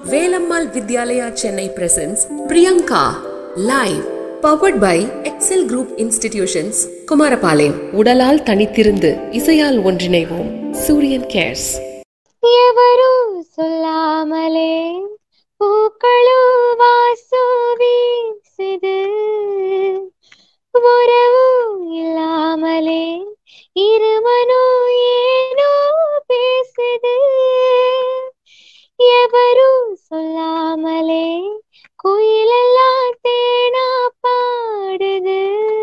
Velammal Vidyalaya Chennai presents Priyanka live powered by Excel group institutions Kumarapalayam. உடலால் தனித்திருந்து இசையால் ஒன்றிணைவோம். சூரியன் கேர்ஸ். எவரும் சொல்லாமலே பூக்களோ வாசோ வீசுது, உறவும் இல்லாமலே இருமனோ ஏனோ பேசுது. எவரும் சொல்லாமலே குயிலெல்லாம் தேனா பாடுது,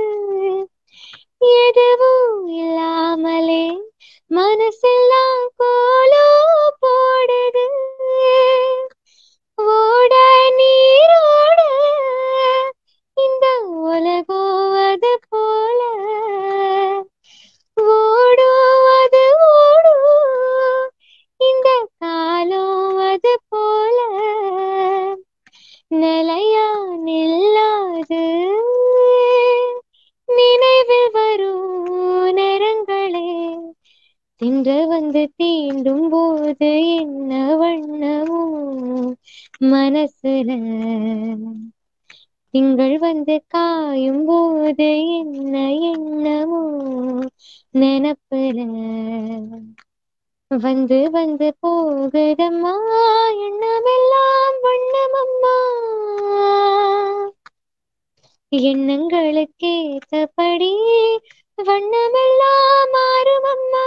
எதுவும் இல்லாமலே மனசெல்லாம் கோலோ போடுது. ஓட நீரோட இந்த உலகம் அது போல ஓடும், அது ஓடும் இந்த காலம் அது போல நிலையா நில்லாது. நினைவில் வரும் நேரங்களே தின்று வந்து தீண்டும் போது என்ன வண்ணமோ மனசுல, திங்கள் வந்து காயும் போது என்ன எண்ணமோ நினப்புல. வந்து வந்து போகுதம்மா எண்ணமெல்லாம் வண்ணமம்மா, எண்ணங்களுக்கு ஏற்றபடி வண்ணமெல்லாம் மாறுமம்மா.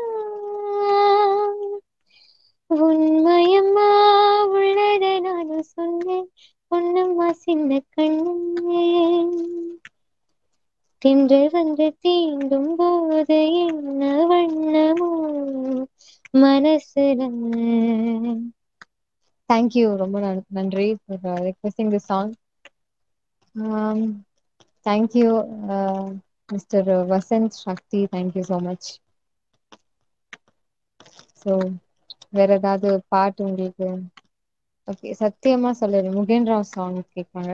உண்மையம்மா உள்ளத நானும் சொன்னேன், பொன்னம்மா சின்ன கண்ணே. தின்று வந்து தீண்டும் போது என்ன வண்ணமோ மனசுல. தேங்க்யூ, ரொம்ப நன்றி for requesting this song. Thank you, Mr. Vasant Shakti. Thank you so much. So வேற ஏதாவது பாட்டு உங்களுக்கு? ஓகே, சத்தியமா சொல்லுறேன், முகேன் ராவ் சாங் கேட்பாங்க.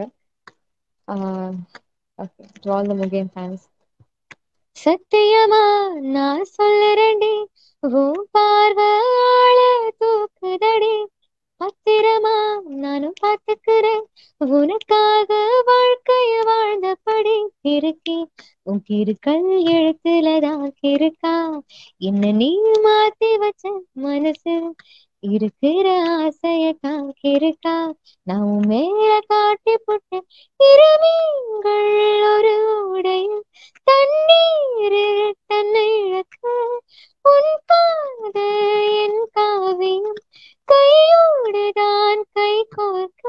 Okay, to all the Mugen fans, சத்தியமா நான் சொல்லுறேன்டி, உன் பார்வையால தூக்குதடி, பத்திரமா நானும் பார்த்துக்கிறேன், உனக்காக வாழ்க்கைய வாழ்ந்தபடி இருக்கி. உன் கிருக்கல் எழுத்துலதான் இருக்கா, என்ன நீ மாத்தி வச்ச மனசு இருக்கிற ஆசைய காக்கிருக்கா. நான் உன் மேல காட்டி போட்டேன் இருமீன்கள் ஒரு உடையில் தண்ணீர் தன்னை இழக்க, உன் காத என் காவியம் கையோடுதான் கை கோர்க்க.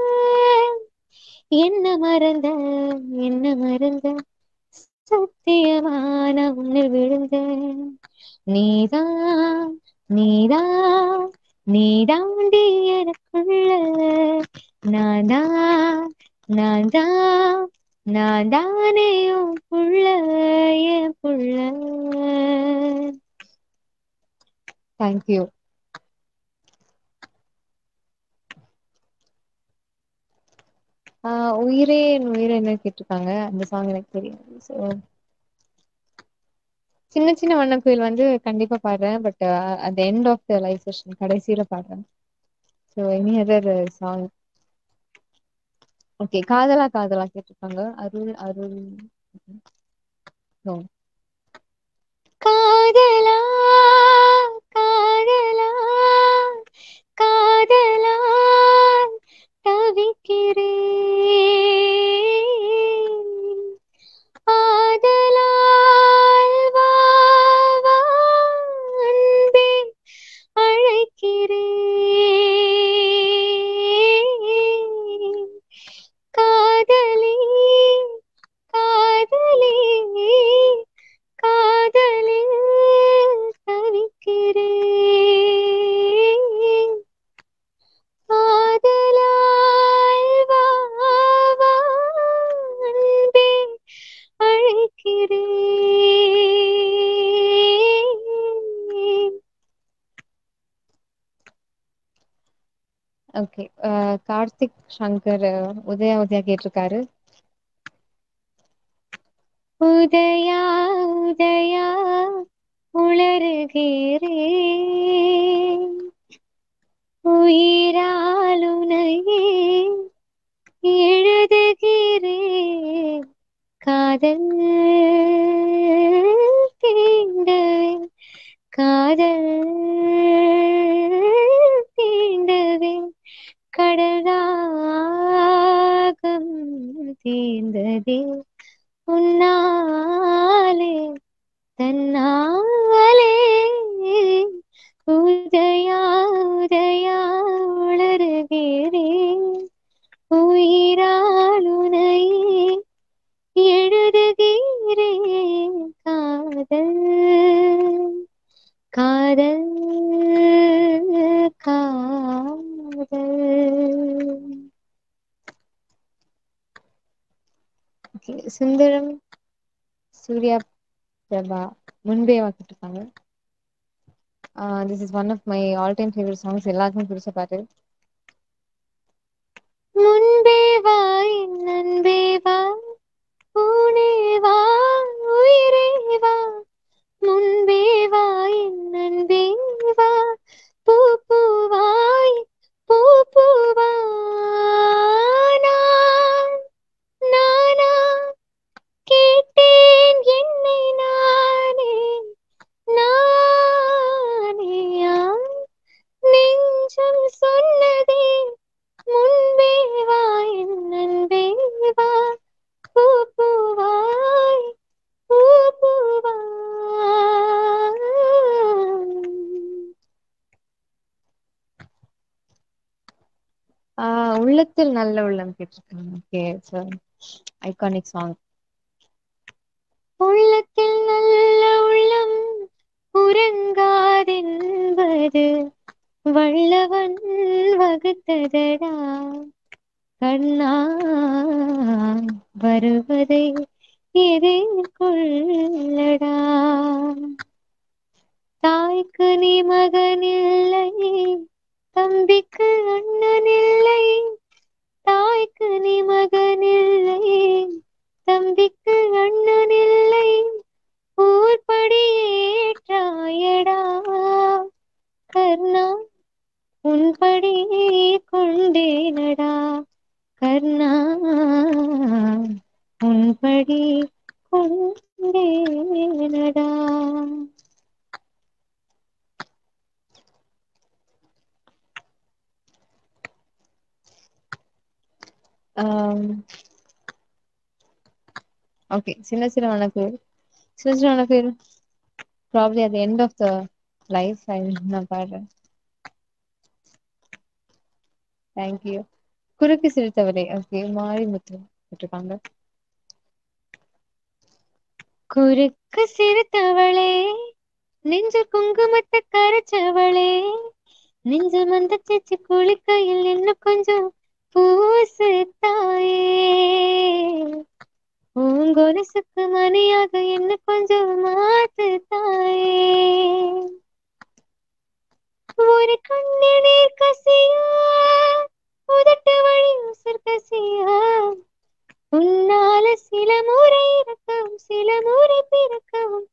என்ன மறந்த என்ன மறந்த சத்தியமான உன்னில் விழுந்த, நீதான் நீதான் நீதாண்டி எனக்குள்ள, நான்தான் நான்தான் நான் தானே உன் புள்ள என் புள்ள. தேங்க்யூ. உயிரே உயிரே என்ன கேட்டிருக்காங்க, அந்த சாங் எனக்கு தெரியும். ஸோ சின்ன சின்ன வண்ணக்குயில் வந்து கண்டிப்பா பாடுறேன், but at end of the live session கடைசியில பாடுறேன். So any other song? Okay, காதலா காதலா கேட்டிருக்காங்க. அருள் அருள் காதலா காதலா காதலா தவிக்கிறேன், ஆதலால் வா வா அன்பே அழைக்கிறேன். காதலி காதலி காதலில் தவிக்கிறேன், ஆதலால் வா வா அன்பே அழைக்கிறேன். ஓகே, கார்த்திக் சங்கர் உதயா உதயா கேட்டிருக்காரு. உதயா உதயா உளறுகிறேன், உயிரால் எழுதுகிறேன் காதல் தீண்டவேன் காதல் தீண்டவேன் கடலாகம் தீர்ந்ததே உன்னாலே தன்னாலே உதயா உதயா உளறுகிறேன் உயிராளுனை எழுதுகிறேன் காதல் காதல் காதல். சுந்தரம் சூர்யா பிரபா முன்பே வாக்கிட்டு this is one of my all time favourite songs. எல்லாருக்கும் பிடிச்ச பாட்டு. முன்பே வா என் அன்பே வா பூனே வா உயிரே வா முன்பே வா என் அன்பே வா பூ பூவாய் பூ பூவா நானா கேட்டேன் என்னை நானே நானேயா நெஞ்சம் சொன்னதே முன்பே வா என் அன்பே வா பூ பூவாய் பூ பூவா. உள்ளத்தில் நல்ல உள்ளம் கேட்டிருக்காங்க. Okay, iconic song. உள்ளத்தில் நல்ல உள்ளம் உறங்காதென்பது வல்லவன் வகுத்ததடா கண்ணா வருவதை எதிர்கொள்ளடா. தாய்க்கு நீ மகனில்லை தம்பிக்கு அண்ணனில்லை தாய்க்கு நீ மகனில்லை தம்பிக்கு அண்ணனில்லை ஊர்படியேற்றாயடா கர்ணா உன்படி கொண்டேனடா கர்ணா உன்படி கொண்டேனடா. ஓகே, சின்ன சின்ன வனக்கு probably at the end of the life நான் பாடுறேன். தேங்க்யூ. குறுக்கு சிரித்தவரே. ஓகே, மாரிமுத்து போட்டிருக்காங்க. குறுக்கு சிரித்தவளே நெஞ்சு குங்குமத்தை கரைச்சவளே நெஞ்சு மந்த சேச்சி குளிக்கையில் இன்னும் கொஞ்சம் பூசு தாயே பூங்கொலுசுக்கு மணியாக இன்னும் கொஞ்சம் மாத்து தாயே ஒரு கண்ணீர் கசியா உதட்டு வழி உசர் கசியா உன்னால சில முறை இறக்கவும் சில முறை பிறக்கவும்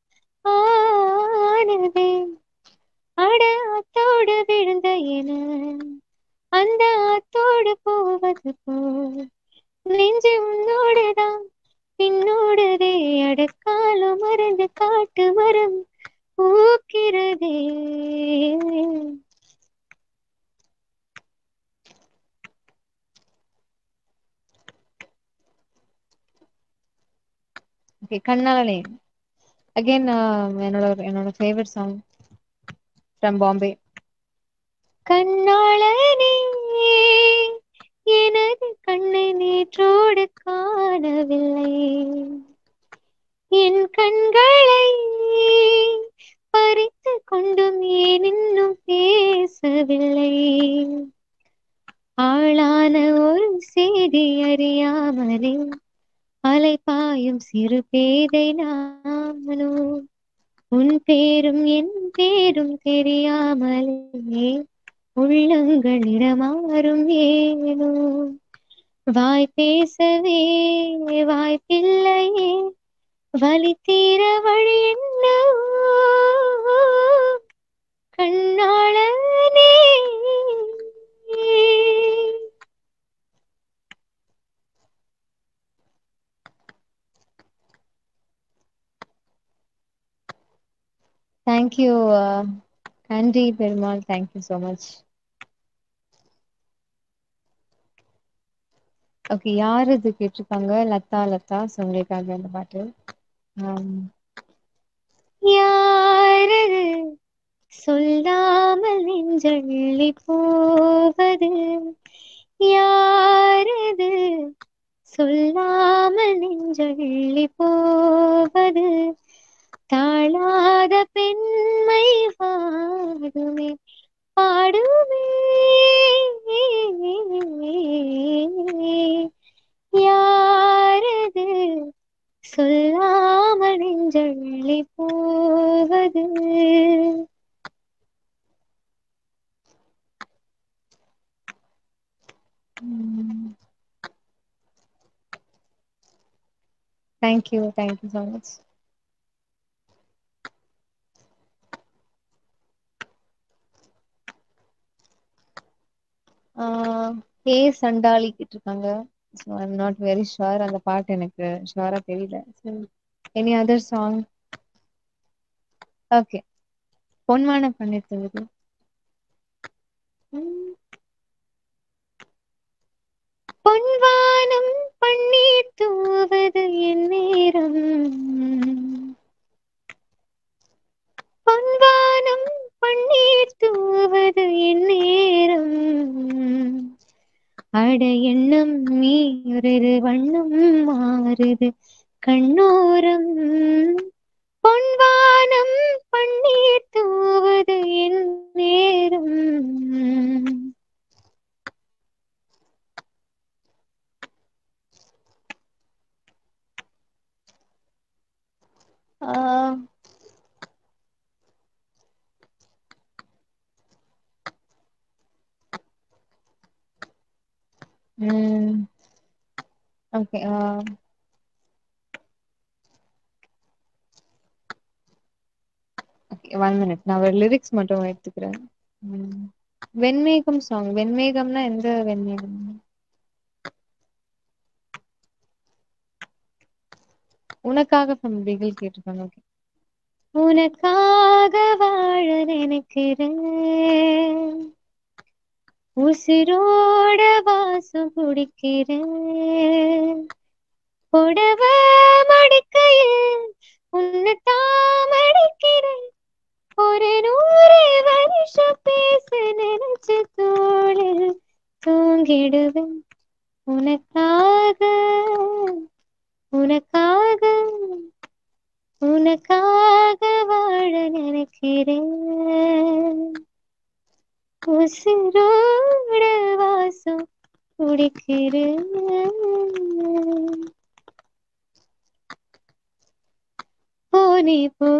ஆனதே அட ஆத்தோடு விழுந்த என அந்த ஆத்தோடு போவது போல் நெஞ்சு உன்னோடுதான் பின்னோடுதே அடக்காலம் மறந்து காட்டு மரம் பூக்கிறதே. கண்ணாலனே அகைன் என்னோட ஃபேவரட் சாங் ஃப்ரம் பாம்பே. கண்ணாளனே எனது கண்ணை நேற்றோடு காணவில்லை என் கண்களை பறித்து கொண்டும் ஏன் இன்னும் பேசவில்லை ஆளான ஒரு செய்தி அறியாமலே அலைபாயும் சிறு பேதை நானோ உன் பேரும் என் பேரும் தெரியாமலே உள்ளங்கள் இடமாறும் ஏனோ வாய் பேசவே வாய்ப்பில்லையே வலி தீர வழி என்னவோ கண்ணாளனே. Thank you Aandi Perumal, thank you so much. Okay, யார் இது கேட்டிருக்காங்க? லதா உங்களுக்காக அந்த பாட்டு. ஆம். யாரது சொல்லாமல் நெஞ்சள்ளி போவது, யாரது சொல்லாமல் நெஞ்சள்ளி போவது, தாழாத பெண்மை வாடுமே பாடுமே, யாரது சொல்லாமல் நெஞ்சள்ளி போவது. Thank you so much. ஏ சண்டாளி கேட்டிருக்காங்க. So I'm not very sure, அந்த பாட்டு எனக்கு ஷுவரா தெரியல. Any other song? ஓகே, பொன்மான பண்ணிட்டு இருக்குது. பொன்வானம் பன்னீர் தூவது என் நேரம், பொன்வானம் பன்னீர் தூவது என் நேரம், அட எண்ணம் மீறிரு வண்ணம் மாறுது கண்ணோரம், பொன்வானம் பன்னீர் தூவது என் நேரம். ஓகே, ஓகே, 1 minute, நான் ஒரு லிரிக்ஸ் மட்டும் எடுத்துக்கிறேன். வெண்மேகம் சாங். வெண்மேகம்னா எந்த வெண்மேகம்? உனக்காக ஃப்ரம் பிகில் கேட்டிருக்காங்க. ஓகே, உனக்காக வாழ நினைக்கிறேன், உசிரோட வாசம் குடிக்கிறேன், புடவ மடிக்கையில் உன்னைத்தான் மடிக்கிறேன், ஒரு 100 வருஷம் பேச நினைச்சு தோளில் தூங்கிடுவேன், உனக்காக உனக்காக உனக்காக வாழ நினைக்கிறேன், உசிரோட வாசம் குடிக்கிறேன். போனி போ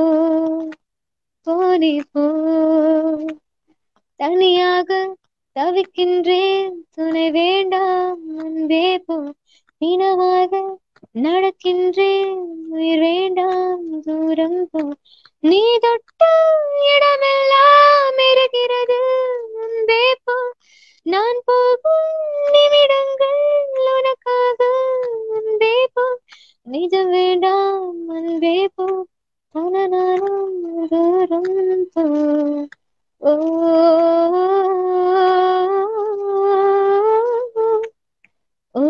போனி போ, தனியாக தவிக்கின்றேன், துணை வேண்டாம் அன்பே போ, தினமாக நடக்கின்றேன், உயிர் வேண்டாம் தூரம் போ, நீ தொட்ட இடமெல்லாம் இருக்கிறது அன்பே போ, நான் போகும் நிமிடங்கள் உனக்காக அன்பே போ, நிஜம் வேண்டாம் அன்பே போ, தனநானும் தூரம் போ. ஓ ஓ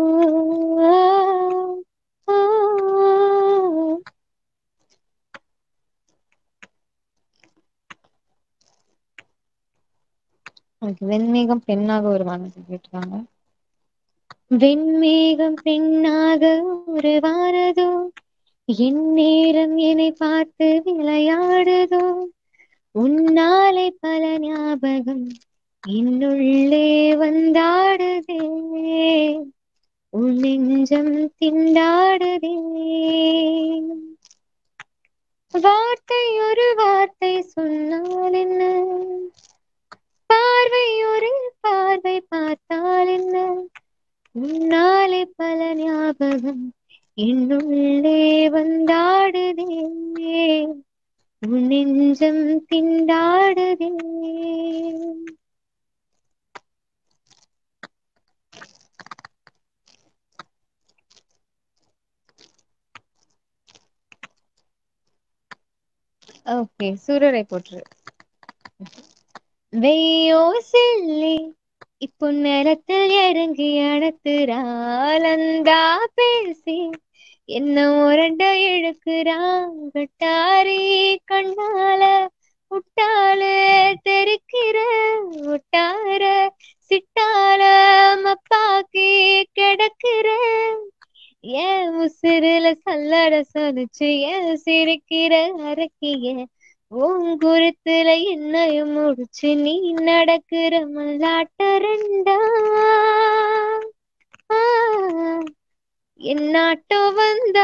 வெண்மேகம் பெண்ணாக உருவானது கேட்டுருக்காங்க. வெண்மேகம் பெண்ணாக உருவானதோ, என் நேரம் என்னை பார்த்து விளையாடுதோ, உன்னாலே பல ஞாபகம் என்னுள்ளே வந்தாடுதே, உன் நெஞ்சம் திண்டாடுதே, வார்த்தை ஒரு வார்த்தை சொன்னால் என்ன, பார்வை ஒரு பார்வை பார்த்தால் என்ன, உன்னாலே பல ஞாபகம் என்னுள்ளே வந்தாடுதே, உன் நெஞ்சம் திண்டாடுதே. ஓகே, சூரரை போற்று. வெய்யோ சில்லி இப்போ நேரத்தில் இறங்கி அடத்துறாள் அந்தா பேசி என்ன உரண்ட இழுக்கிறான் கட்டாரி கண்ணால முட்டால தெரிக்கிற முட்டார சிட்டால மப்பாக்கி கிடக்கிற ஏன் உசிறுல சல்லட சலிச்சு ஏன் சிரிக்கிற அரக்கிய உங்குருத்துல என்னையும் முடிச்சு நீ நடக்கிற மல்லாட்ட ரெண்டா என் நாட்டோ வந்தா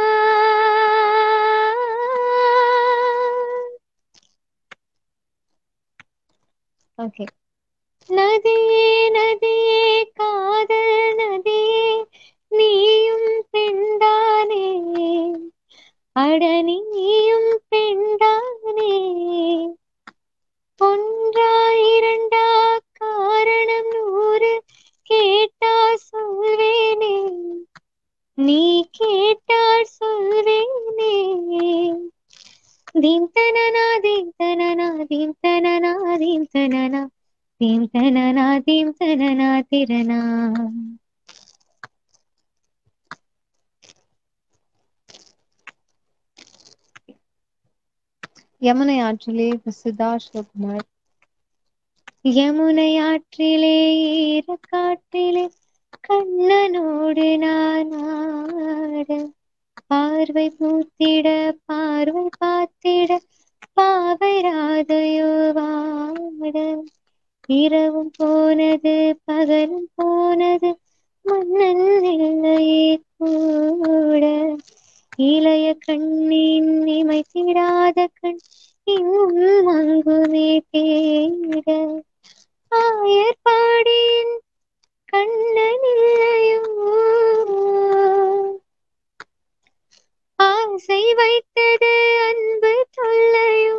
ஓகே. நதியே நதியே காதல் நதியே நீயும் பெண்தானே அட நீயும் பெண்தானே ஒன்றா இரண்டா காரணம் 100 கேட்டா சொல்வேனே நீ கேட்டால் சொல்வேனே தீம் தனனா தீம் தனனா தீம் தனனா தீம் தனனா தீம் தனனா தீம் தனனா திரணா. யமுனை ஆற்றிலே சுதா சிவகுமார். யமுனை ஆற்றிலே ஈரக்காற்றிலே கண்ணனோடு நான் ஆட பார்வை பூத்திட பார்வை பார்த்திட பாவை ராதையோ வாட இரவும் போனது பகலும் போனது மன்னன் இல்லையே கூட இளைய கண்ணின் இமைத்திடாத கண் இங்கும் அங்குமே தேட ஆயர்பாடியின் கண்ணன் இல்லையோ ஆசை வைத்தது அன்பு தொல்லையோ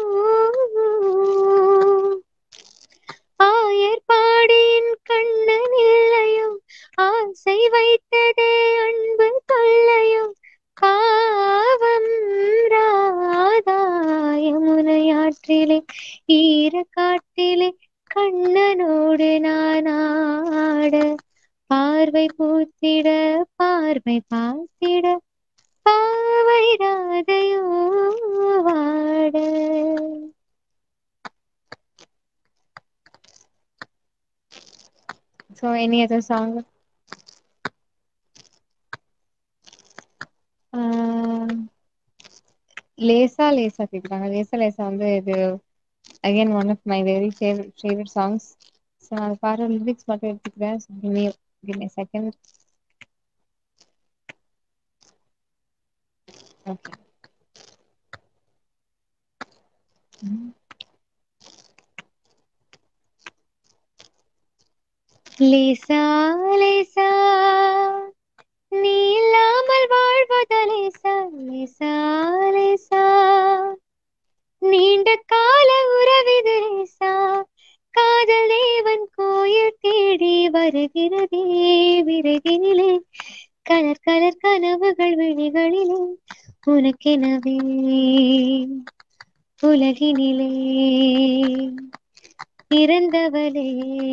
ஆயர்பாடியின் கண்ணன் இல்லையோ ஆசை வைத்தது அன்பு தொல்லையோ பாவம் ராதா யமுனை ஆற்றிலே ஈரக்காட்டிலே கண்ணனோடு நான் ஆட பார்வை பூத்திட பார்வை பார்த்திட பாவை ராதையோ வாட. So any other song? லேசா லேசா கேக்குறாங்க. லேசா லேசா வந்து இது again one of my very favorite songs. So நான் பாடுற லிரிக்ஸ் மட்டும் எடுத்துக்கிறேன். So give me a second. Okay. லேசா லேசா நீ இல்லாமல் வாழ்வது லேசா லேசா லேசா நீண்ட கால உறவிது லேசா காதல் தேவன் கோயில் தேடி வருகிறதே விரைவினிலே கலர் கலர் கனவுகள் விழிகளிலே உனக்கெனவே உலகினிலே இறந்தவளே.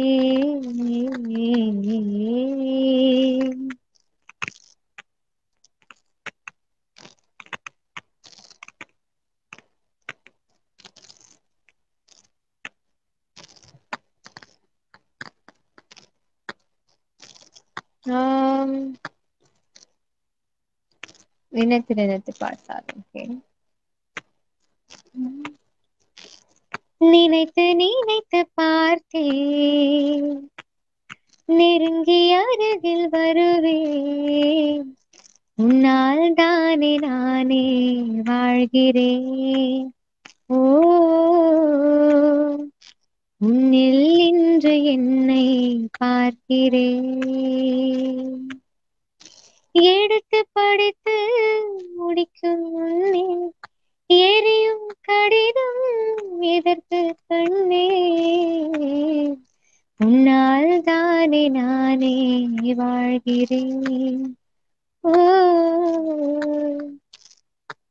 நினைத்து நினைத்து பார்த்தாலும் நினைத்து நினைத்து பார்த்தேன் நெருங்கி அருகில் வருவேன் உன்னால் தானே நானே வாழ்கிறேன். ஓ உன்னில் இன்று என்னை பார்க்கிறேன். எடுத்து படித்து முடிக்கும் முன்னே எரியும் கடிதம் எதற்கு கண்ணே உன்னால் தானே நானே வாழ்கிறேன். ஓ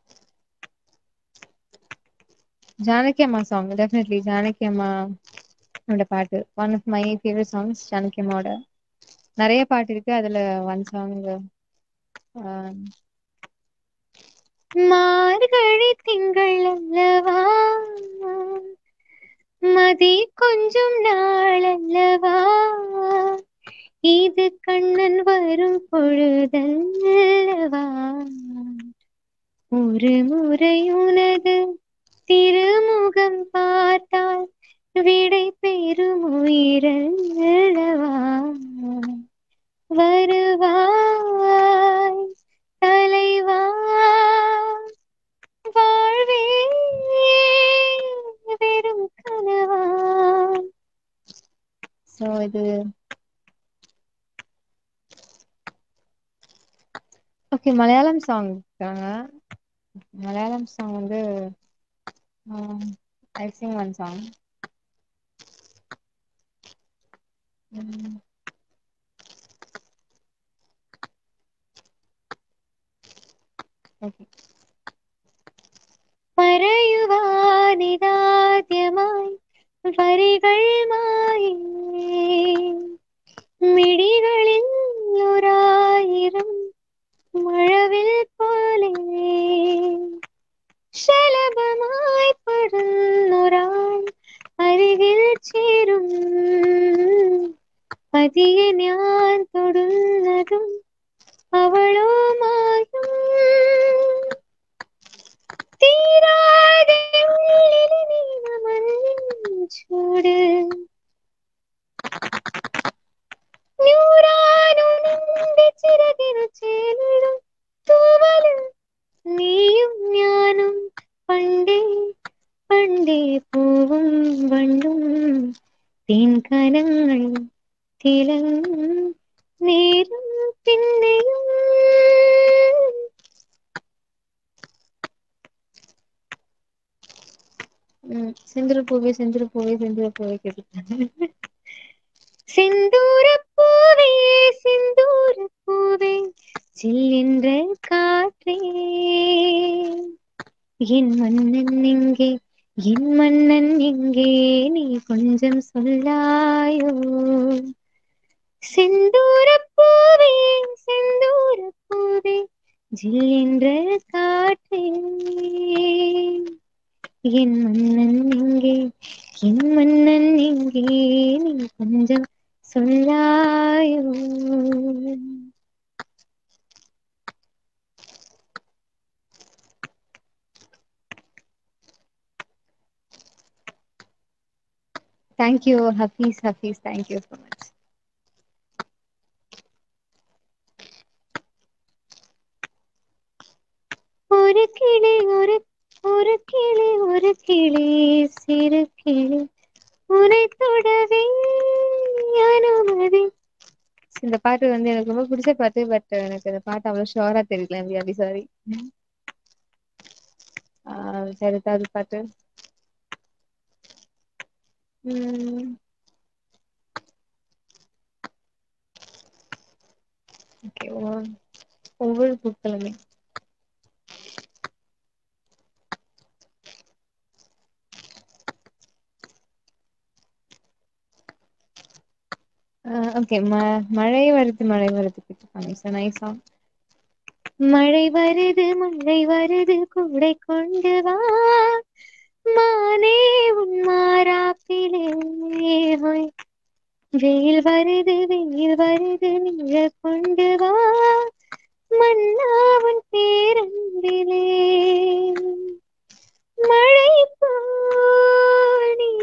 ஜானகி அம்மா சாங் டெஃபினெட்லி ஜானகி அம்மா ஓட பாட்டு one of my favourite songs Janaki அம்மாவோட. நிறைய பாட்டு இருக்கு அதுல ஒன் சாங் மார்கழி திங்கள் அல்லவா மதி கொஞ்சம் நாள் அல்லவா இது கண்ணன் வரும் பொழுதல்லவா ஒரு முறை உனது திருமுகம் பார்த்தால் விடை பெறும் உயிரல்லவா வருவாய் தலைவா வாழ்வே வெறும் கனவா. சோ இது ஓகே. மலையாளம் சாங் இருக்காங்க. மலையாளம் சாங் வந்து I sing one song. Okay. പറയുവാനിതാദ്യമായി വരികൾ മായി മിഴികളിൽ ഒരായിരം മഴവിൽ പോലെ ശലഭമായി പടർന്നൊരാൾ അരികിൽ ചേരും പതിയെ ഞാൻ തൊടുന്നതും അവളോ മായും തീരാതെ ഉള്ളിലെ നീലമഞ്ഞൂട് ന്യൂറാനു നിന്റെ ചിറകിനു ചേലിടും തൂവല് നീയും ഞാനും പണ്ടേ പണ്ടേ പൂവും വണ്ടും തേൻകനങ്ങൾ തിളങ്ങും നേരം പിന്നെയും செந்துருப்பூவே செந்துருப்பூவே செந்துருப்பூவே கேட்டுருக்காங்க. செந்தூரப்பூவே செந்தூரப்பூவே சில்லென்ற காற்றே என் மன்னன் எங்கே என் மன்னன் எங்கே நீ கொஞ்சம் சொல்லாயோ செந்தூரப்பூவே செந்தூரப்பூவே ஜில்லென்ற காற்றே என் மன்னன் எங்கே என் மன்னன் எங்கே நீ கொஞ்சம் சொல்லாயோ. Thank you Hafeez Hafeez thank you so much. ஒரு கிளி ஒரு கிளி ஒரு கிளி சிறு கிளி உனை தொடவே அனுமதி. இந்த பாட்டு வந்து எனக்கு ரொம்ப பிடிச்ச பாட்டு. பட் எனக்கு இந்த பாட்டு அவ்வளவு ஷோரா தெரியல. அப்படி சாரி. சரி அது பாட்டு ஓகே. ஒவ்வொரு பூக்களுமே ஓகே. மழை வருது மழை வருது கேட்டுப்பாங்க. Nice song. மழை வருது கூடை கொண்டு வா மானே உன் மாறாப்பிலே ஹோய். வெயில் வருது நிழல் கொண்டு வா மன்னாவன் பேரன்பிலே மழை போனி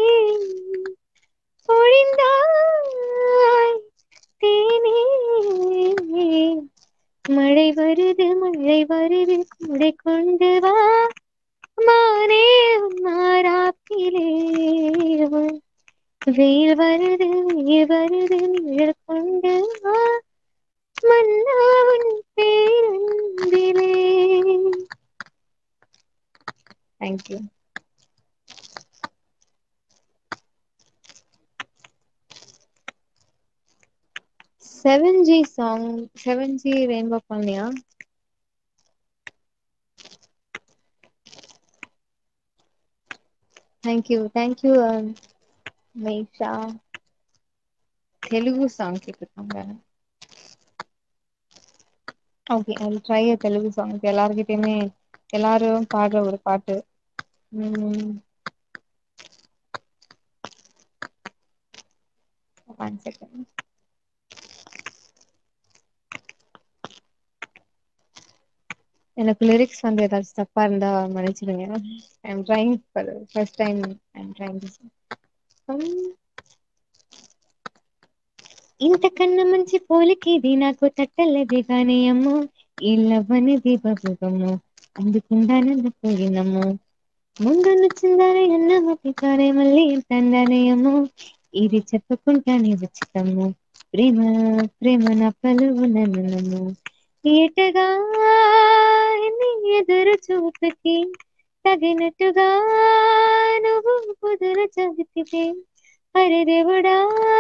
பொழிந்தாய் தேனே மழை வருது கூடை கொண்டு வா மானே மாறாப்பிலே வெயில் வருது நிழல் கொண்டு வா மன்னாவன் பேரன்பிலே. Thank you. 7G song 7G rainbow பண்ணியா? தேங்க்யூ மைஷா. தெலுங்கு சாங் கேட்டிருக்காங்க. Okay, I will try a Telugu song. எல்லார்கிட்டயுமே எல்லாரும் பாடுற ஒரு பாட்டு. ம், ஒன் செகண்ட். எனக்கு லிரிக்ஸ் வந்து ஏதாச்சும் தப்பா இருந்தா மன்னிச்சிடுங்க. I am trying for first time. I am trying this. ఇంతకన్నా మంచి పోలికేది నాకు తట్టలేదే గాని అమ్మో ఇల్లవనిది బబుగమ్మో అందుకుండానందపోయినమ్మో ముందున్నొచ్చిందానే అన్న మతికారే మళ్ళీ ఏంటందానే అమ్మో ఇది చెప్పుకుంటానే ఉచితమ్మో ప్రేమ ప్రేమ నా పలువు నన్ను నమ్ము ఏటగా నీ ఎదురు చూపుకి తగినట్టుగా నువ్వు కుదురు చదివితే అరే దేవుడా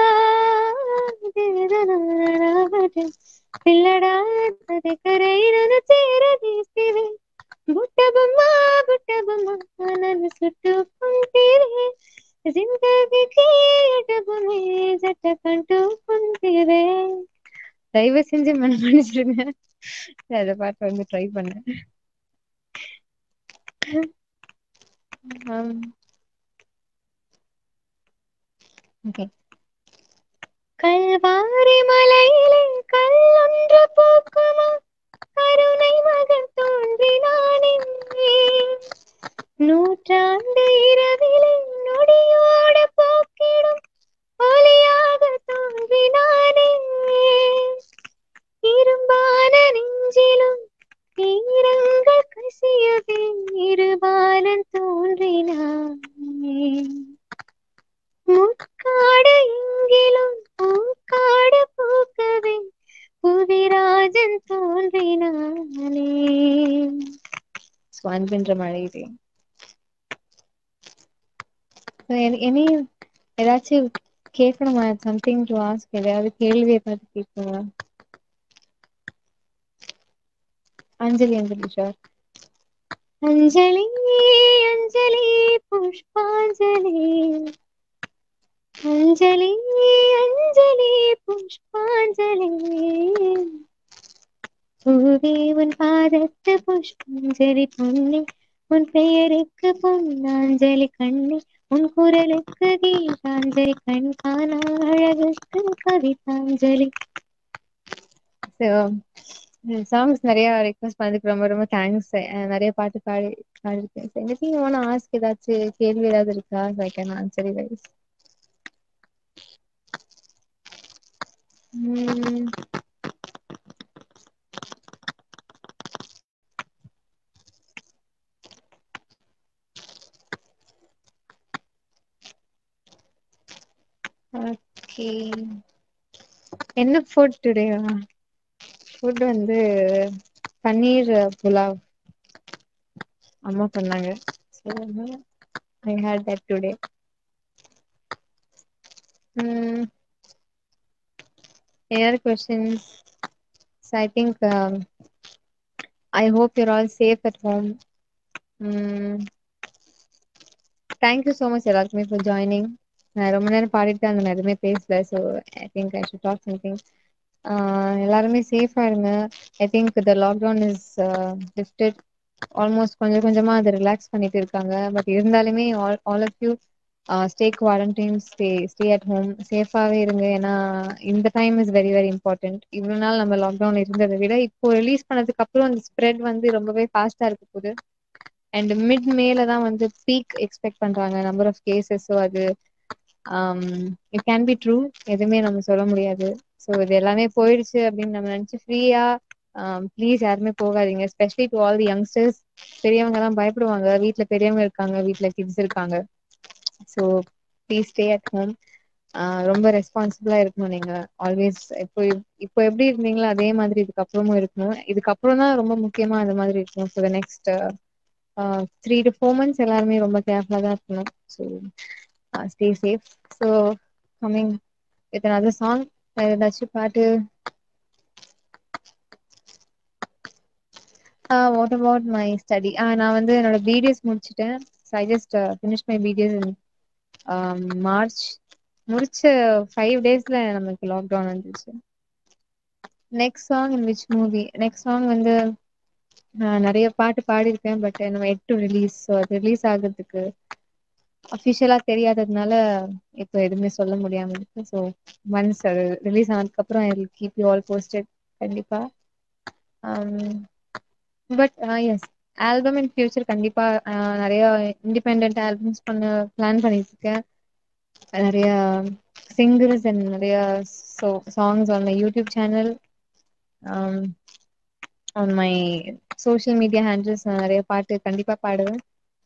పిల్లడా దగ్గరైనను చేరదీసివే బుట్ట బొమ్మ నన్ను చుట్టుకుంటేవే జిందగీకి ఎటుకునే జట్ట కంటుకుంటేవే. தயவு செஞ்சு மன்னிச்சிடுங்க. அந்த பாட்டு வந்து ட்ரை பண்ணேன். ஓகே. கல்வாரி மலையிலே கல்லொன்று பூக்குமா கருணை மகன் தோன்றினானே நூற்றாண்டு இரவிலே நொடியோட போக்கிடும் ஒளியாக தோன்றினானே இரும்பான நெஞ்சிலும் ஈரங்கள் கசியவே இருபாலன் தோன்றினானே முக்காடு எங்கிலும் பூக்காடு பூக்கவே புவிராஜன் தோன்றினானே. அன்பென்ற மழையிலே இனி ஏதாச்சும் கேட்கணுமா? Something to ask. ஏதாவது கேள்வி ஏதாவது கேட்கணுமா? அஞ்சலி அஞ்சலி சார். அஞ்சலி அஞ்சலி புஷ்பாஞ்சலி அஞ்சலி அஞ்சலி புஷ்பாஞ்சலி பூவே உன் பாதத்து புஷ்பாஞ்சலி பொன்னே உன் பெயருக்கு பொன்னாஞ்சலி கண்ணே உன் குரலுக்கு கீதாஞ்சலி கண் காணா அழகுக்கு கவிதாஞ்சலி. சாங்ஸ் நிறைய ரிக்வெஸ்ட் பண்ணதுக்கு ரொம்ப ரொம்ப தேங்க்ஸ். நிறைய பாட்டு பாடிருக்கேன். Anything you want to ask? ஏதாச்சும் கேள்வி ஏதாவது இருக்கா? I can answer you guys. Okay. என்ன ஃபுட் டுடே? ஃபுட் வந்து பன்னீர் புலாவ் அம்மா பண்ணாங்க. So I had that today. Any other questions? So I think I hope you're all safe at home. Thank you so much எல்லாருக்குமே for joining. நான் ரொம்ப நேரம் பாடிட்டு தான் நான் எதுவுமே பேசல. So I think I should talk something. எல்லாருமே சேஃபா இருங்க. I think the lockdown is lifted. Almost கொஞ்சம் கொஞ்சமா அதை ரிலாக்ஸ் பண்ணிட்டு இருக்காங்க. பட் இருந்தாலுமே all of you stay quarantine, stay at home. சேஃபாவே இருங்க. ஏன்னா இந்த time is very very important. இவ்வளவு நாள் நம்ம லாக்டவுன் இருந்ததை விட இப்போ ரிலீஸ் பண்ணதுக்கு அப்புறம் அந்த ஸ்ப்ரெட் வந்து ரொம்பவே ஃபாஸ்டா இருக்க போகுது. அண்ட் மிட் மேல தான் வந்து பீக் எக்ஸ்பெக்ட் பண்றாங்க நம்பர் ஆஃப் கேசஸ். ஸோ அது இட் கேன் பி ட்ரூ. எதுவுமே நம்ம சொல்ல முடியாது. ஸோ இது எல்லாமே போயிடுச்சு அப்படின்னு நம்ம நினைச்சு ஃப்ரீயா ப்ளீஸ் யாருமே போகாதீங்க. Especially to all the youngsters. பெரியவங்க எல்லாம் பயப்படுவாங்க. வீட்டுல பெரியவங்க இருக்காங்க, வீட்டுல கிட்ஸ் இருக்காங்க. So please stay at home. ரொம்ப ரெஸ்பான்சிபிளா இருக்கணும். நீங்க ஆல்வேஸ் இப்போ எப்படி இருந்தீங்களோ அதே மாதிரி இதுக்கப்புறமும் இருக்கணும். இதுக்கப்புறம் தான் ரொம்ப முக்கியமா அந்த மாதிரி இருக்கணும். ஸோ நெக்ஸ்ட் 3 to 4 months எல்லாருமே ரொம்ப கேர்ஃபுல்லா தான் இருக்கணும். So stay safe. So coming with another song. ஏதாச்சும் பாட்டு? What about my study? நான் வந்து என்னோட பிடிஎஸ் முடிச்சிட்டேன். So I just finished my BTS in March. முடிச்ச 5 daysல நமக்கு லாக்டவுன் வந்துச்சு. Next song in which movie? Next song வந்து நான் நிறைய பாட்டு பாடியிருக்கேன், பட் நம்ம எட் டு ரிலீஸ். ஸோ அது ரிலீஸ் ஆகுறதுக்கு அஃபிஷியலா தெரியாததுனால இப்போ எதுவுமே சொல்ல முடியாம இருக்கு. ஸோ ஒன்ஸ் அது ரிலீஸ் ஆனதுக்கு அப்புறம் I will keep you all posted கண்டிப்பா. But yes, album in future கண்டிப்பா நிறைய இண்டிபெண்ட் ஆல்பம்ஸ் பண்ண பிளான் பண்ணிட்டு இருக்கேன். நிறைய சிங்கர்ஸ் அண்ட் நிறைய songs on my YouTube channel, on my social media handles நான் நிறைய பாட்டு கண்டிப்பா பாடுவேன்.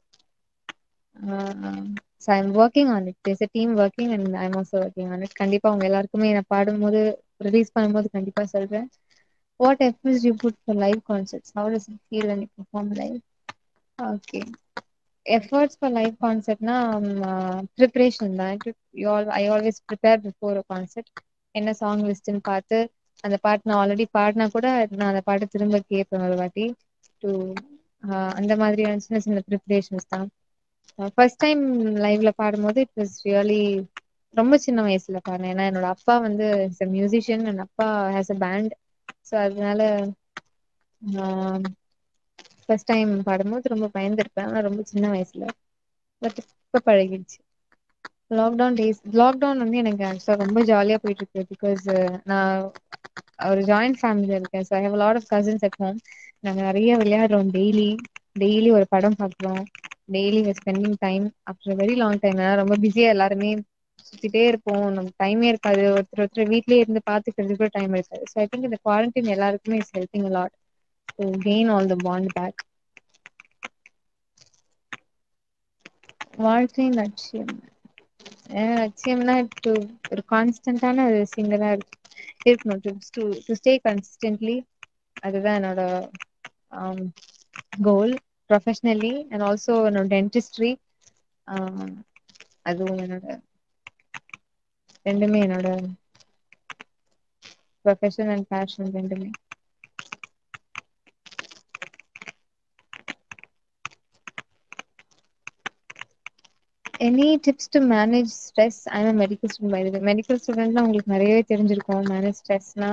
So I am working on it. There's a team working and I am also working on it. கண்டிப்பா உங்க எல்லாருக்குமே நான் பாடும்போது ரிலீஸ் பண்ணும்போது கண்டிப்பா சொல்றேன். What efforts you put for live concerts? How does it feel when you perform live? Okay, efforts for live கான்சர்ட்னா preparation தான். I always prepare before a concert. என்ன சாங் லிஸ்ட்னு பார்த்து அந்த பாட்டு நான் ஆல்ரெடி பாடினா கூட நான் அந்த பாட்டு திரும்ப கேட்பேன் ஒரு வாட்டி. டு அந்த மாதிரியான சின்ன சின்ன ப்ரிப்பரேஷன்ஸ் தான். ஃபர்ஸ்ட் டைம் லைவ்ல பாடும்போது இட் வாஸ் ரியலி ரொம்ப சின்ன வயசுல பாடினேன். ஏன்னா என்னோட அப்பா வந்து மியூசிஷியன் அண்ட் அப்பா ஹேஸ் அ பேண்ட். ஸோ அதனால ஃபர்ஸ்ட் டைம் பாடும்போது ரொம்ப பயந்துருப்பேன், ஆனால் ரொம்ப சின்ன வயசுல. பட் இப்போ பழகிடுச்சு. லாக்டவுன் வந்து எனக்கு ஆக்சுவலாக ரொம்ப ஜாலியாக போயிட்டு இருக்கு. பிகாஸ் நான் ஒரு ஜாயிண்ட் ஃபேமிலியில் இருக்கேன். So I have lot of cousins at home. நாங்கள் நிறைய விளையாடுறோம். டெய்லி டெய்லி ஒரு படம் பார்க்குறோம். Daily spending time after very long time. ஏன்னா ரொம்ப பிஸியாக எல்லாருமே சுற்றிட்டே இருப்போம், நமக்கு டைமே இருக்காது. ஒருத்தர் ஒருத்தர் வீட்லேயே இருந்து பார்த்துக்கிறதுக்கு கூட டைம் இருக்காது. ஸோ ஐ திங்க் இந்த குவாரண்டைன் எல்லாருக்குமே is helping a lot to gain all the bond back. வாழ்க்கை லட்சியம் லட்சியம்னா டு ஒரு கான்ஸ்டன்டான ஒரு சிங்கரா இருக்கணும். To stay consistently. அதுதான் என்னோட கோல் ப்ரொஃபஷ்னலி அண்ட் ஆல்சோ என்னோட டென்டிஸ்ட்ரி. அதுவும் என்னோட ரெண்டுமே என்னோட ப்ரொஃபஷன் அண்ட் பேஷன் ரெண்டுமே. Any tips to manage stress? I am medical student. By the way medical ஸ்டூடெண்ட்னா உங்களுக்கு நிறையவே தெரிஞ்சிருக்கும். மேனேஜ் ஸ்ட்ரெஸ்னா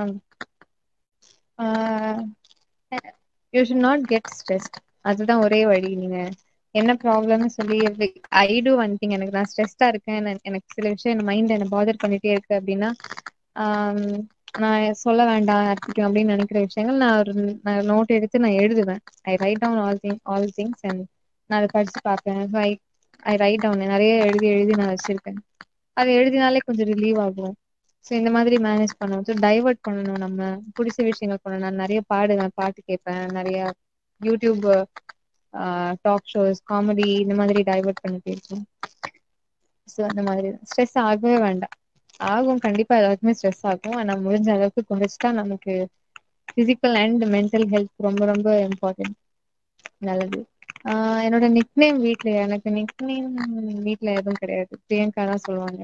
you should not get stressed. அதுதான் ஒரே வழி. நீங்க என்ன ப்ராப்ளம்னு சொல்லி ஐ டூ ஒன் திங். எனக்கு நான் ஸ்ட்ரெஸ்டா இருக்கேன், எனக்கு சில விஷயம் என் மைண்ட் என்ன பாதர் பண்ணிட்டே இருக்கு அப்படின்னா நான் சொல்ல வேண்டாம் யார்கிட்டயும் அப்படின்னு நினைக்கிற விஷயங்கள் நான் நோட் எடுத்து நான் எழுதுவேன். I write down all things அண்ட் நான் அதை படிச்சு பார்ப்பேன். ஸோ ஐ ரைட் டவுன் நிறைய எழுதி எழுதி நான் வச்சிருக்கேன். அதை எழுதினாலே கொஞ்சம் ரிலீவ் ஆகும். ஸோ இந்த மாதிரி மேனேஜ் பண்ணணும். ஸோ டைவர்ட் பண்ணணும், நம்ம பிடிச்ச விஷயங்கள் பண்ணணும். நான் நிறைய பாடுவேன், பாட்டு கேட்பேன், நிறைய யூடியூப் டாக் ஷோஸ், காமெடி இந்த மாதிரி டைவர்ட் பண்ணி பேசுவேன். ஸோ அந்த மாதிரி ஸ்ட்ரெஸ் ஆகவே வேண்டாம். ஆகும், கண்டிப்பா எல்லாருக்குமே ஸ்ட்ரெஸ் ஆகும். ஆனால் முடிஞ்ச அளவுக்கு குறைச்சிட்டா நமக்கு பிசிக்கல் அண்ட் மென்டல் ஹெல்த் ரொம்ப ரொம்ப இம்பார்ட்டன்ட். நல்லது. என்னோட நிக்நேம் வீட்ல, எனக்கு நிக்நேம் வீட்ல எதுவும் கிடையாது. பிரியங்கா தான் சொல்லுவாங்க.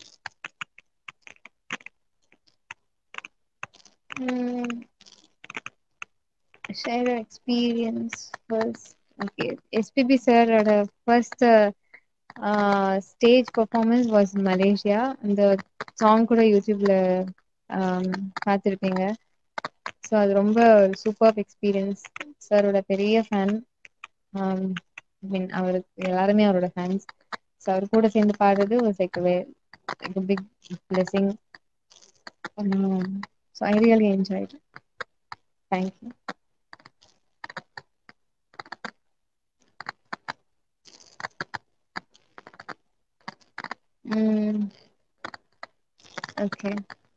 Share experience first. Okay, SPB சாரோட first stage performance was Malaysia. அந்த சாங் கூட யூடியூப்ல பார்த்துருப்பீங்க. ஸோ அது ரொம்ப சூப்பர் எக்ஸ்பீரியன்ஸ். சாரோட பெரிய ஃபேன். மீன் அவருக்கு எல்லாருமே அவரோட ஃபேன்ஸ். ஸோ அவர் கூட சேர்ந்து பாடுறது was like big blessing. So I really enjoy. Thank you. Okay,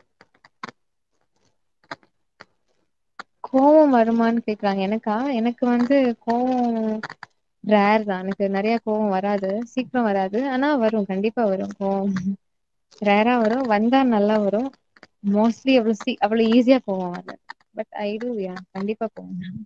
கோவம் வருமான்னு கேக்குறாங்க. எனக்கு வந்து கோவம் ரேர் தான். எனக்கு நிறைய கோவம் வராது, சீக்கிரம் வராது. ஆனா வரும், கண்டிப்பா வரும் கோவம். ரேரா வரும், வந்தா நல்லா வரும். மோஸ்ட்லி அவ்வளவு ஈஸியா கோவம் வராது. பட் ஐ டூ, யா, கண்டிப்பா கோவம் வரும்.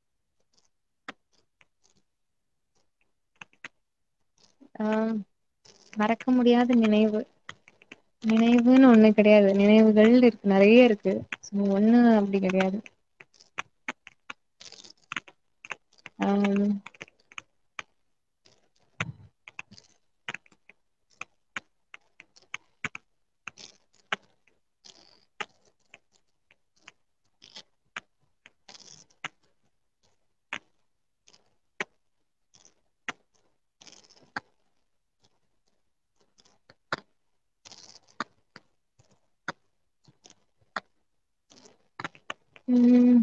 மறக்க முடியாத நினைவு? நினைவுன்னு ஒண்ணு கிடையாது. நினைவுகள் இருக்கு, நிறைய இருக்கு. ஒண்ணு அப்படி கிடையாது. ம்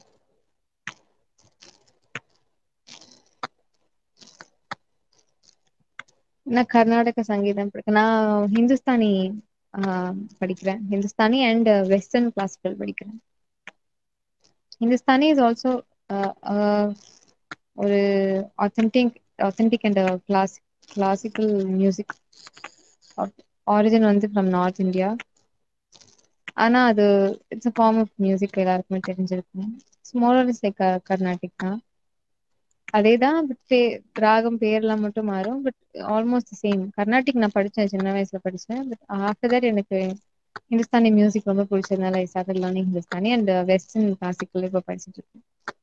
நான் கர்நாடக சங்கீதம் நான் ஹிந்துஸ்தானி படிக்கிறேன். ஹிந்துஸ்தானி அண்ட் வெஸ்டர்ன் கிளாசிக்கல் படிக்கிறேன். ஹிந்துஸ்தானி இஸ் ஆல்சோ ஒரு authentic authentic and classical music. Origin வந்து ஃப்ரம் நார்த் இந்தியா. ஆனா அது it's a form of music, எல்லாருக்குமே தெரிஞ்சிருக்கும். ஸ்மாலர் இஸ் லைக் கர்நாடிக் தான். அதேதான், ராகம் பேர்லாம் மட்டும் மாறும். But almost same. கர்நாடிக் நான் படிச்சேன், சின்ன வயசுல படிச்சேன். பட் ஆஃப்டர் தட் எனக்கு ஹிந்துஸ்தானி மியூசிக் ரொம்ப பிடிச்சதுனால I started learning Hindustani and western classical இப்போ படிச்சுட்டு இருக்கேன்.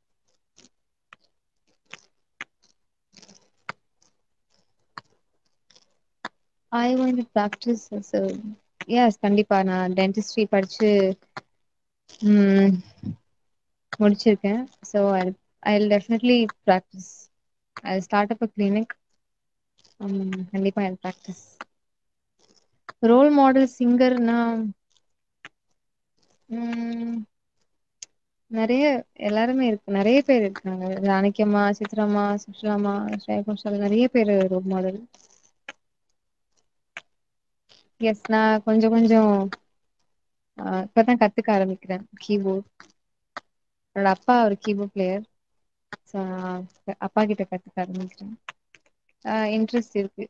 I want to practice. Yes, கண்டிப்பா. நான் டென்டிஸ்ட்ரி படிச்சு ம், முடிச்சிருக்கேன். So I definitely practice. I start up a clinic. கண்டிப்பா ஐ ப்ராக்டிஸ். ரோல் மாடல் சிங்கர்னா நிறைய எல்லாருமே இருக்கு. நிறைய பேர் இருக்காங்க. ஜானகியம்மா, சித்ராம்மா, சுஷிலாம்மா, ஸ்ரேயா கோஷல், நிறைய பேர் ரோல் மாடல். எஸ், நான் கொஞ்சம் கொஞ்சம் இப்பதான் கத்துக்க ஆரம்பிக்கிறேன் கீபோர்ட். என்னோட அப்பா ஒரு கீபோர்ட் பிளேயர். ஸோ அப்பா கிட்ட கத்துக்க ஆரம்பிக்கிறேன். இன்ட்ரெஸ்ட் இருக்கு.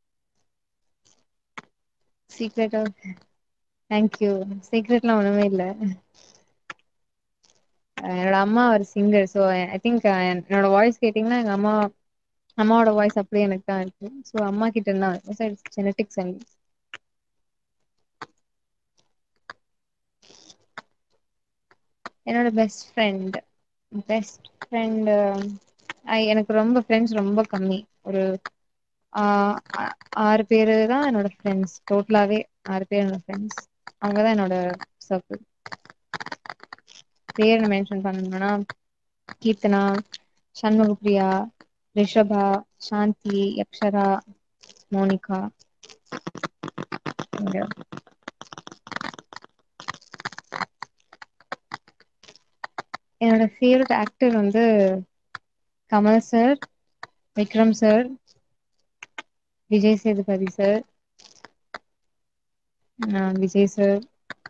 சீக்ரெட்டா? தேங்க்யூ. சீக்ரெட்லாம் ஒண்ணுமே இல்லை. என்னோட அம்மா ஒரு சிங்கர். ஸோ ஐ திங்க் என்னோட வாய்ஸ் கேட்டிங்கன்னா எங்க அம்மாவோட வாய்ஸ் அப்படியே எனக்கு தான் இருக்கு. ஸோ அம்மா கிட்ட இருந்தா ஜெனட்டிக்ஸ் அண்ட் என்னோட பெஸ்ட் ஃப்ரெண்ட் எனக்கு ரொம்ப ஃப்ரெண்ட்ஸ் ரொம்ப கம்மி. ஒரு ஆறு பேரு தான் என்னோட ஃப்ரெண்ட்ஸ். டோட்டலாவே 6 பேர் என்னோட ஃப்ரெண்ட்ஸ். அவங்கதான் என்னோட சர்க்கிள். பேர் மென்ஷன் பண்ணணும்னா கீர்த்தனா, சண்முகப்பிரியா, ரிஷபா, சாந்தி, யக்ஷரா, மோனிகா. இங்க என்னோட ஃபேவரட் ஆக்டர் வந்து Kamal sir, Vikram sir, Vijay Sethupathi sir, Vijay sir.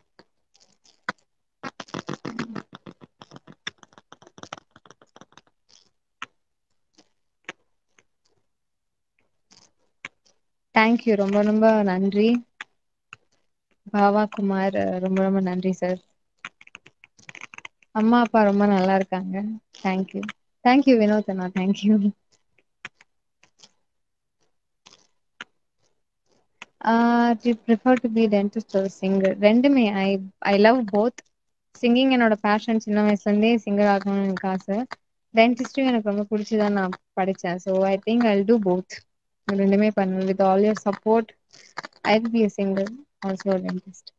Thank you, ரொம்ப ரொம்ப நன்றி. பாவா குமார், ரொம்ப ரொம்ப நன்றி சார். அம்மா அப்பா ரொம்ப நல்லா இருக்காங்க. தேங்க்யூ. தேங்க்யூ வினோத் அண்ணா, thank you. Do prefer to be dentist ஒரு சிங்கர்? ரெண்டுமே. I love both. சிங்கிங் என்னோட பேஷன். சின்ன வயசுல இருந்தே சிங்கர் ஆகணும்னு எனக்கு ஆசை. டென்டிஸ்ட்ரியும் எனக்கு ரொம்ப பிடிச்சிதான் நான் படித்தேன். So I think I do both. ரெண்டுமே பண்ணுவேன். With all your support I will be a singer, also a dentist.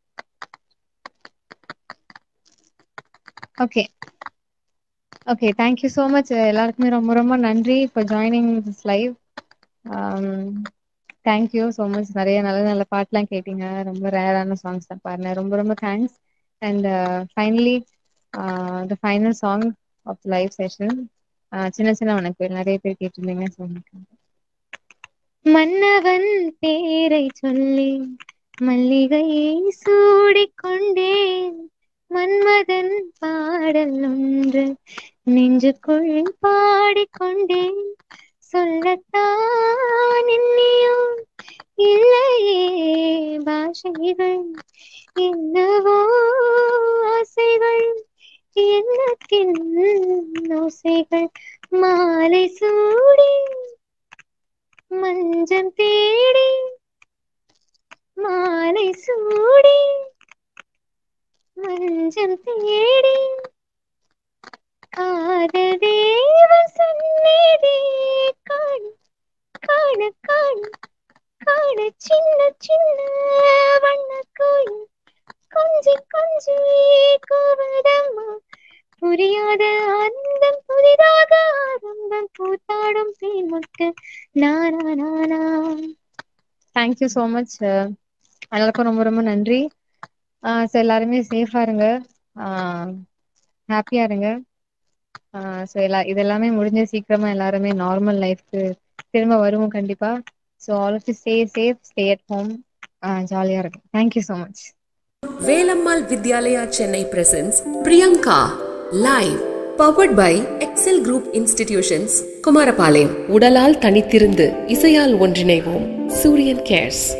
Okay okay, thank you so much. எல்லாருக்குமே ரொம்ப ரொம்ப நன்றி for joining this live. Thank you so much. நிறைய நல்ல நல்ல பாட்டுலாம் கேட்டீங்க. ரொம்ப ரேரான சாங்ஸ் தான் பாருங்க. ரொம்ப ரொம்ப thanks. And finally the final song of live session, சின்ன சின்ன வணக்கம். நிறைய பேர் கேட்டிருந்தீங்க. ஸோ மன்னவன் பேரை சொல்லி மல்லிகையை சூடிக்கொண்டேன், மன்மதன் பாடல் ஒன்று நெஞ்சுக்குள் பாடிக்கொண்டேன், சொல்லத்தான் இன்னியும் இல்லையே பாஷைகள், என்னவோ ஆசைகள், எண்ணத்தின் ஓசைகள், மாலை சூடி மஞ்சம் தேடி, மாலை சூடி மஞ்சம் தேடி, காதல் தேவ சந்நிதி காண காண காண காண, சின்ன சின்ன வண்ண கோயில் கொஞ்சி கொஞ்சி கூவதம்மா, புரியாத ஆனந்தம் புதிதாக ஆரம்பம், பூத்தாடும் தேன்முட்டு நானா நானா. Thank you so much. எல்லாருக்கும் ரொம்ப ரொம்ப நன்றி. ஸோ எல்லாருமே சேஃபா இருங்க. ஹாப்பியா இருங்க. ஸோ இதெல்லாமே முடிஞ்ச சீக்கிரமா எல்லாருமே நார்மல் லைஃப்க்கு திரும்ப வருவோம் கண்டிப்பா. So all of you stay safe, stay at home, ஜாலியா இருக்கும். Thank you so much. Velammal Vidyalaya Chennai presents Priyanka live powered by Excel group institutions Kumarapalayam. உடலால் தனித்திருந்து இசையால் ஒன்றிணைவோம். சூரியன் கேர்ஸ்.